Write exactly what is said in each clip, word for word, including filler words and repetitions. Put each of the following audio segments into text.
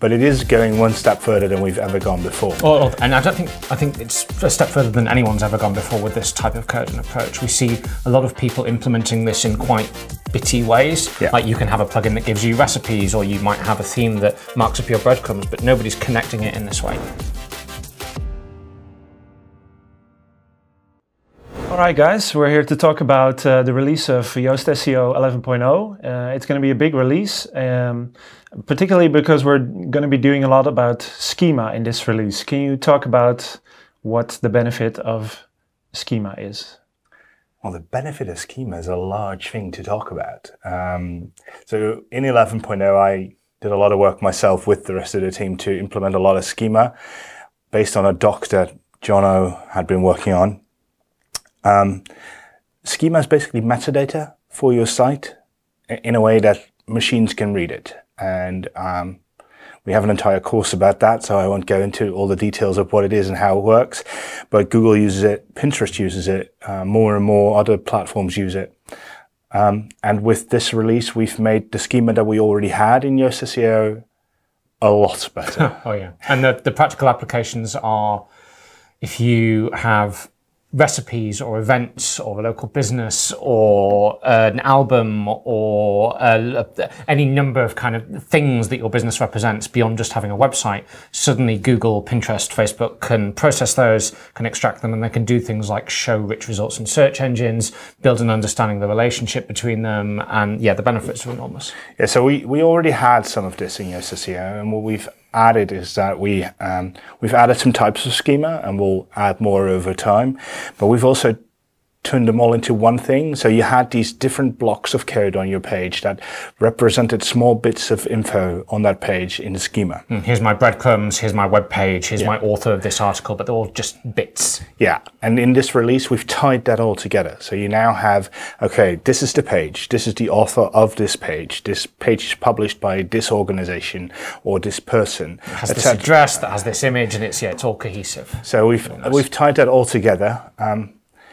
but it is going one step further than we've ever gone before. Oh, and I don't think I think it's a step further than anyone's ever gone before with this type of code and approach. We see a lot of people implementing this in quite bitty ways. Yeah. Like you can have a plugin that gives you recipes, or you might have a theme that marks up your breadcrumbs, but nobody's connecting it in this way. Alright guys, we're here to talk about uh, the release of Yoast S E O eleven point oh. Uh, it's going to be a big release, um, particularly because we're going to be doing a lot about Schema in this release. Can you talk about what the benefit of Schema is? Well, the benefit of Schema is a large thing to talk about. Um, so in eleven point oh, I did a lot of work myself with the rest of the team to implement a lot of Schema based on a doc that Jono had been working on. Um, Schema is basically metadata for your site in a way that machines can read it. And um, we have an entire course about that, so I won't go into all the details of what it is and how it works. But Google uses it, Pinterest uses it, uh, more and more other platforms use it. Um, and with this release, we've made the schema that we already had in Yoast S E O a lot better. Oh yeah, and the, the practical applications are if you have recipes or events or a local business or uh, an album or uh, any number of kind of things that your business represents beyond just having a website, suddenly Google, Pinterest, Facebook can process those, can extract them, and they can do things like show rich results in search engines, build an understanding of the relationship between them, and yeah, the benefits are enormous. Yeah, so we, we already had some of this in Yoast S E O, and what we've added is that we um, we've added some types of schema, and we'll add more over time, but we've also turned them all into one thing. So you had these different blocks of code on your page that represented small bits of info on that page in the schema. Mm, here's my breadcrumbs, here's my web page, here's yeah. my author of this article, but they're all just bits. Yeah, and in this release, we've tied that all together. So you now have, okay, this is the page, this is the author of this page, this page is published by this organization or this person. It has this address that has this image, and it's yeah, it's all cohesive. So we've nice. we've tied that all together. Um,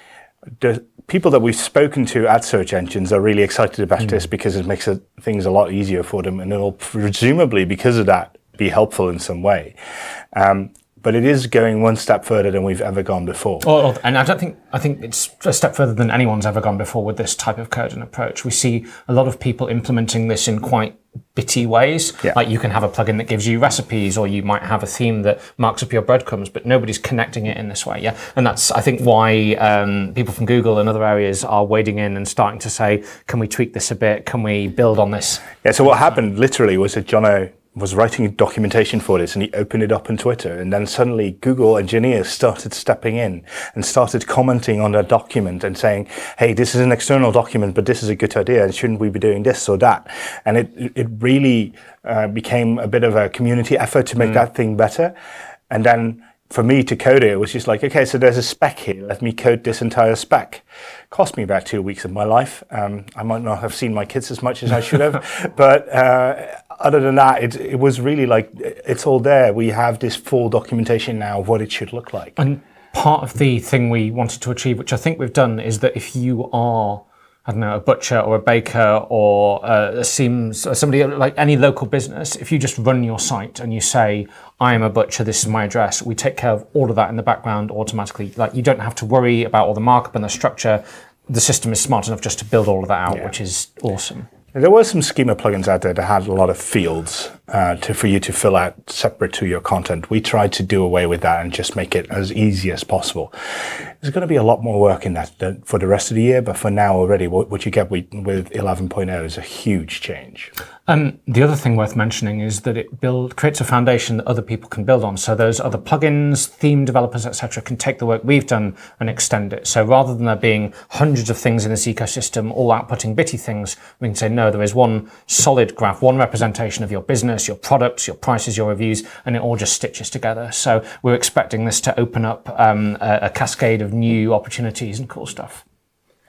The people that we've spoken to at search engines are really excited about mm. this because it makes it, things a lot easier for them, and it'll presumably, because of that, be helpful in some way. Um, but it is going one step further than we've ever gone before. Oh, and I don't think I think it's a step further than anyone's ever gone before with this type of code and approach. We see a lot of people implementing this in quite bitty ways. Yeah. Like you can have a plugin that gives you recipes, or you might have a theme that marks up your breadcrumbs, but nobody's connecting it in this way. Yeah, and that's I think why um, people from Google and other areas are wading in and starting to say, can we tweak this a bit? Can we build on this? Yeah. So what happened literally was that Jono was writing documentation for this, and he opened it up on Twitter, and then suddenly Google engineers started stepping in and started commenting on that document and saying, hey, this is an external document, but this is a good idea, and shouldn't we be doing this or that? And it it really uh, became a bit of a community effort to make mm. that thing better. And then for me to code it, it was just like, okay, so there's a spec here, let me code this entire spec. Cost me about two weeks of my life. Um, I might not have seen my kids as much as I should have, but uh, other than that, it, it was really like, it's all there. We have this full documentation now of what it should look like. And part of the thing we wanted to achieve, which I think we've done, is that if you are, I don't know, a butcher or a baker or uh, a seams, or somebody like any local business, if you just run your site and you say, I am a butcher, this is my address, we take care of all of that in the background automatically. Like you don't have to worry about all the markup and the structure. The system is smart enough just to build all of that out, yeah. which is awesome. There were some schema plugins out there that had a lot of fields uh, to, for you to fill out separate to your content. We tried to do away with that and just make it as easy as possible. There's going to be a lot more work in that for the rest of the year, but for now already, what, what you get with, with eleven point oh is a huge change. Um, the other thing worth mentioning is that it build, creates a foundation that other people can build on. So those other plugins, theme developers, et cetera, can take the work we've done and extend it. So rather than there being hundreds of things in this ecosystem, all outputting bitty things, we can say, no, there is one solid graph, one representation of your business, your products, your prices, your reviews, and it all just stitches together. So we're expecting this to open up um, a, a cascade of new opportunities and cool stuff.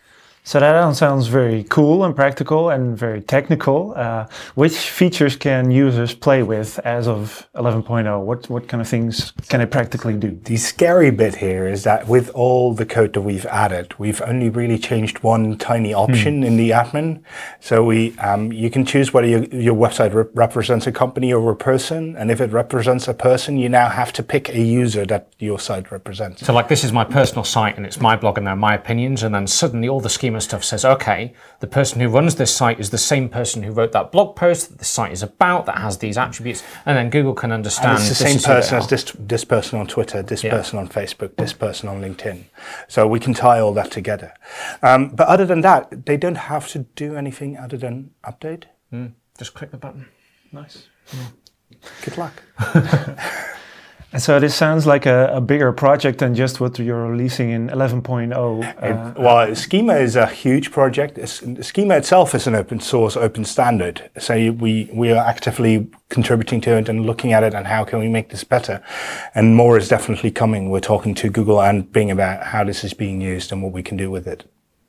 So that all sounds very cool and practical and very technical. Uh, which features can users play with as of eleven point oh? What what kind of things can it practically do? The scary bit here is that with all the code that we've added, we've only really changed one tiny option hmm. in the admin. So we um, you can choose whether your, your website re represents a company or a person, and if it represents a person, you now have to pick a user that your site represents. So like this is my personal site and it's my blog and they're my opinions, and then suddenly all the schema stuff says, okay, the person who runs this site is the same person who wrote that blog post that the site is about, that has these attributes, and then Google can understand. And it's the same person as this, this person on Twitter, this yeah. person on Facebook, this person on LinkedIn. So we can tie all that together. Um, but other than that, they don't have to do anything other than update. Mm, just click the button. Nice. Yeah. Good luck. And so this sounds like a, a bigger project than just what you're releasing in eleven point oh. Uh, well, Schema is a huge project. Schema itself is an open source, open standard. So we, we are actively contributing to it and looking at it and how can we make this better. And more is definitely coming. We're talking to Google and Bing about how this is being used and what we can do with it.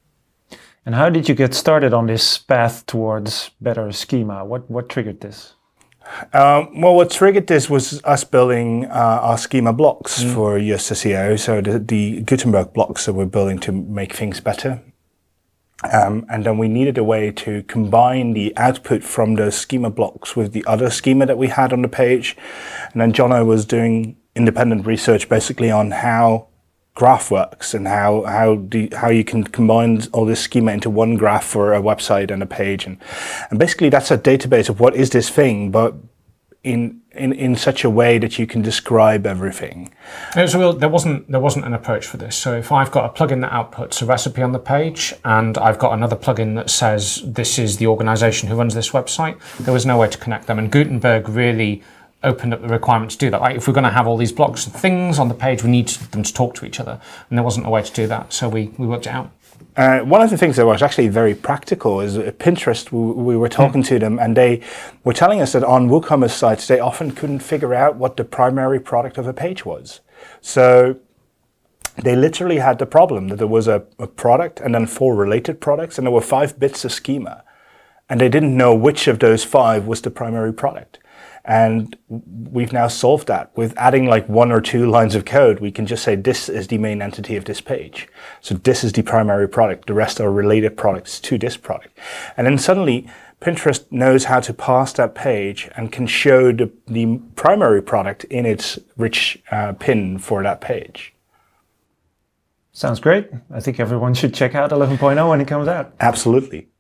And how did you get started on this path towards better Schema? What, what triggered this? Um, well, what triggered this was us building uh, our schema blocks mm. for Yoast S E O, so the, the Gutenberg blocks that we're building to make things better. Um, and then we needed a way to combine the output from those schema blocks with the other schema that we had on the page. And then Jono was doing independent research basically on how graph works and how how do how you can combine all this schema into one graph for a website and a page, and and basically that's a database of what is this thing, but in in in such a way that you can describe everything. It was a real, there wasn't there wasn't an approach for this. So if I've got a plugin that outputs a recipe on the page, and I've got another plugin that says this is the organization who runs this website, there was no way to connect them, and Gutenberg really opened up the requirement to do that. Like if we're going to have all these blocks and things on the page, we need them to talk to each other, and there wasn't a way to do that, so we, we worked it out. Uh, one of the things that was actually very practical is uh, Pinterest. We, we were talking mm. to them, and they were telling us that on WooCommerce sites, they often couldn't figure out what the primary product of a page was. So they literally had the problem that there was a, a product and then four related products, and there were five bits of schema, and they didn't know which of those five was the primary product. And we've now solved that with adding like one or two lines of code. We can just say this is the main entity of this page. So this is the primary product. The rest are related products to this product. And then suddenly Pinterest knows how to parse that page and can show the, the primary product in its rich uh, pin for that page. Sounds great. I think everyone should check out eleven point oh when it comes out. Absolutely.